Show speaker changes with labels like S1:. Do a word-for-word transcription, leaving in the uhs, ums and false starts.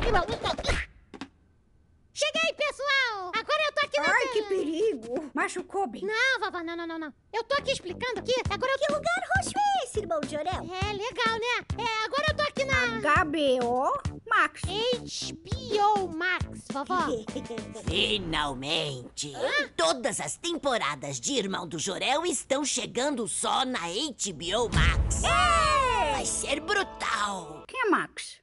S1: Cheguei, pessoal! Agora eu tô aqui na...
S2: Ai, que perigo! Machucou bem.
S1: Não, vovó, não, não, não, não. Eu tô aqui explicando aqui. Agora eu...
S3: Que lugar roxo é esse, irmão de Jorel?
S1: É, legal, né? É, agora eu tô aqui na...
S2: H B O Max.
S1: H B O Max, vovó.
S4: Finalmente! Todas as temporadas de Irmão do Jorel estão chegando só na H B O Max. Vai ser brutal!
S2: Quem é Max?